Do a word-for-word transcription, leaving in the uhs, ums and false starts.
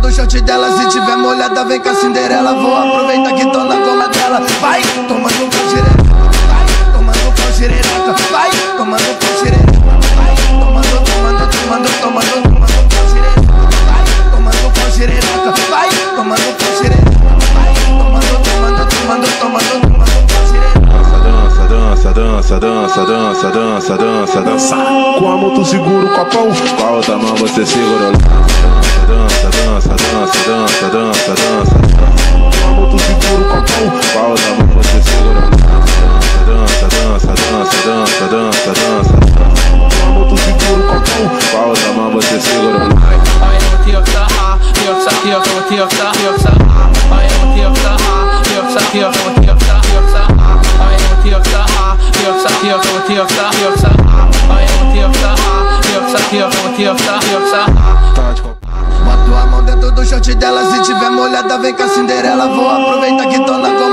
do short dela. Se tiver molhada, vem com a Cinderela. Vou aproveitar que tô na goma dela. Vai, tomando pau xereca. Vai, tomando pau xereca. Vai, tomando pau xereca. Vai, tomando, tomando, tomando, tomando, tomando pau xereca. Vai, tomando pau xereca. Vai, tomando pau xereca. Vai, tomando, tomando, tomando, tomando, tomando pau xereca. Dança, dança, dança, dança, dança, dança, dança. Com a mão tu segura o copão, com a outra mão você segura o dança, dança, dança, dança, dança, dança. Com a mão tu segura o copão, com a outra mão você segura o dança, dança, dança, dança, dança, dança. Com a mão tu segura o copão, com a outra mão você segura o Boto a mão dentro do short dela. Se tiver molhada, vem com a Cinderela. Vou aproveitar que tô na goma